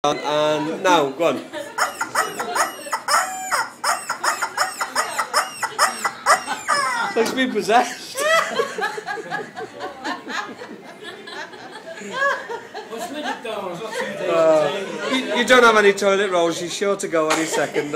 And now, go on. It's like being possessed. You don't have any toilet rolls, you're sure to go any second.